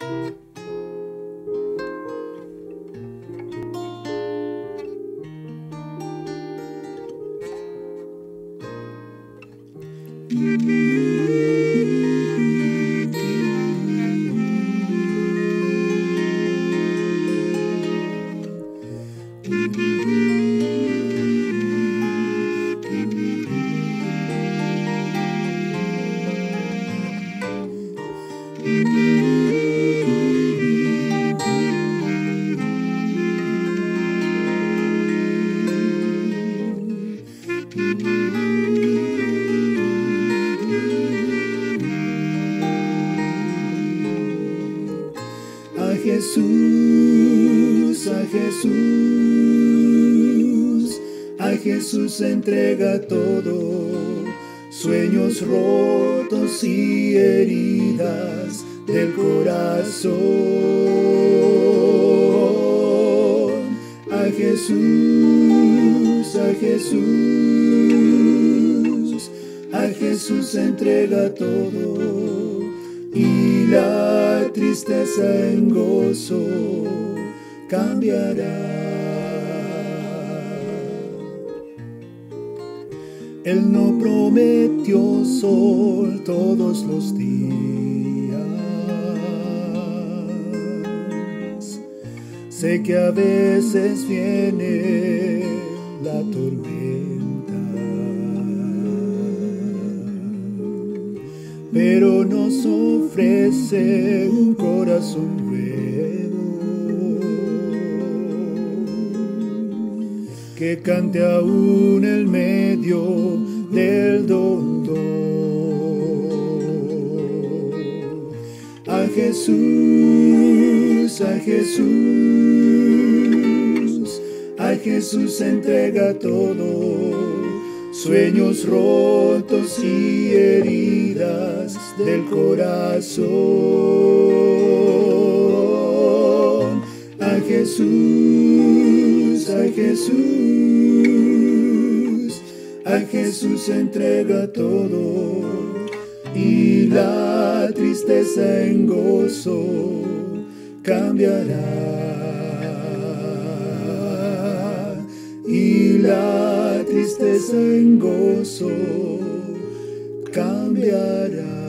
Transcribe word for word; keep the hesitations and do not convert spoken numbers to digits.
A Jesús, a Jesús, a Jesús entrega todo, sueños rotos y heridas del corazón. A Jesús, a Jesús, a Jesús entrega todo, y la tristeza en gozo cambiará. Él no prometió sol todos los días. Sé que a veces viene la tormenta, pero nos ofrece un corazón nuevo que cante aún en medio del dolor. A Jesús, a Jesús, a Jesús entrega todo, sueños rotos y heridas del corazón. A Jesús, a Jesús, a Jesús entrega todo, y la tristeza en gozo cambiará, y la tristeza en gozo cambiará.